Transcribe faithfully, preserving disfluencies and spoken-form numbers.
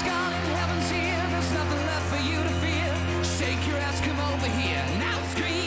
Scarlet, heaven's here. There's nothing left for you to fear. Shake your ass, come over here. Now scream.